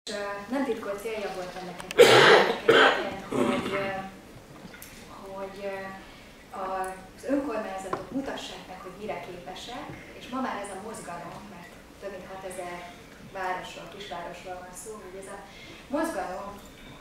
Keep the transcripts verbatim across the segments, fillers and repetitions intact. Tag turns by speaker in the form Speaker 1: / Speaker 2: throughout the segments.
Speaker 1: Nem titkolt célja volt ennek egy hogy, hogy az önkormányzatok mutassák meg, hogy mire képesek, és ma már ez a mozgalom, mert több mint hatezer városról, kisvárosról van szó, hogy ez a mozgalom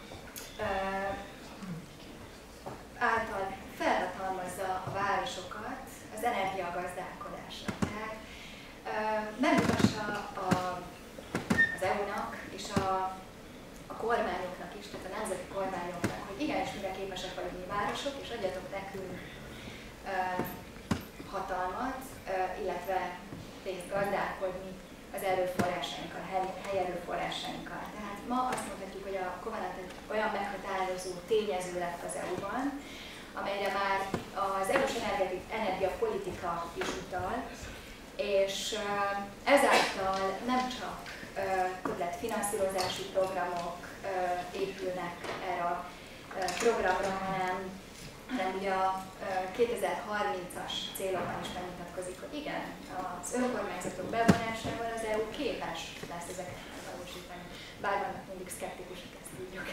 Speaker 1: által felhatalmazza a városokat az energiagazdálkodásra. Tehát megmutassa a, az é u-nak és a, a kormányoknak is, tehát a nemzeti kormányoknak, hogy igenis mire képesek vagyunk mi városok, és adjatok nekünk uh, hatalmat, uh, illetve pénzt gazdálkodni az erőforrásainkkal, a hely, hely erőforrásainkkal. Tehát ma azt mondhatjuk, hogy a Covenant egy olyan meghatározó tényező lett az é u-ban, amelyre már az é u-s energiapolitika is utal, és ezáltal nem csak többletfinanszírozási programok épülnek erre a programra, hanem, hanem ugye a kétezer-harmincas célokban is megmutatkozik, hogy igen, az önkormányzatok bevonásával az é u képes lesz ezeket megvalósítani. Bár vannak mindig szkeptikusok, ezt tudjuk.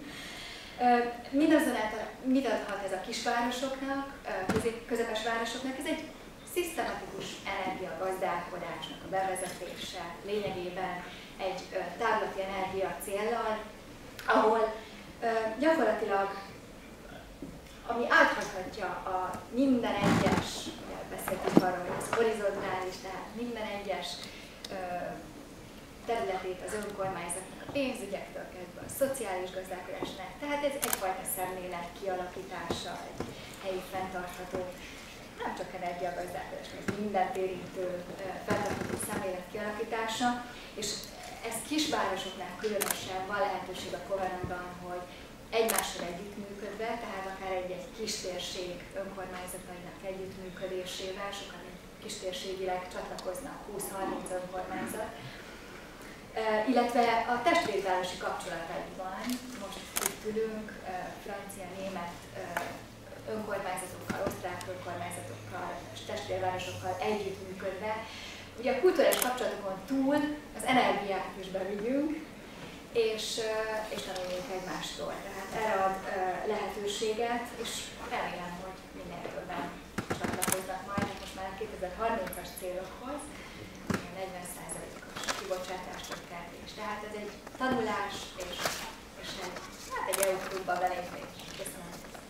Speaker 1: Mindazonáltal mit adhat ez a kisvárosoknak, közepes városoknak? Ez egy szisztematikus energiagazdálkodásnak a bevezetése, lényegében egy távlati energia céllal, ahol gyakorlatilag, ami áthathatja a minden egyes, ugye beszéltünk arról, hogy ez horizontális, tehát minden egyes területét az önkormányzatnak a pénzügyektől kezdve a szociális gazdálkodásnál, tehát ez egyfajta szemlélet kialakítása, egy helyi fenntartható, nem csak energiagazdálkodás, hanem mindent érintő fenntartható szemlélet kialakítása, és ez kisvárosoknál különösen van lehetőség a Covenantban, hogy egymással együttműködve, tehát akár egy-egy kistérség önkormányzatainak együttműködésével, sokan kistérségileg csatlakoznak húsz-harminc önkormányzat, illetve a testvérvárosi kapcsolataiban, most itt ülünk, francia, német önkormányzatokkal, osztrák önkormányzatokkal és testvérvárosokkal együttműködve, ugye a kulturális kapcsolatokon túl az energiát is bevigyünk, és, és tanuljunk egymástól. Tehát erre ad lehetőséget, és remélem, hogy minél többen csatlakoznak majd, most már a kétezer-harmincas célokhoz, negyven százalékos kibocsátás csökkentés. Tehát ez egy tanulás, és, és egy, hát egy é u klubba belépni. Köszönöm.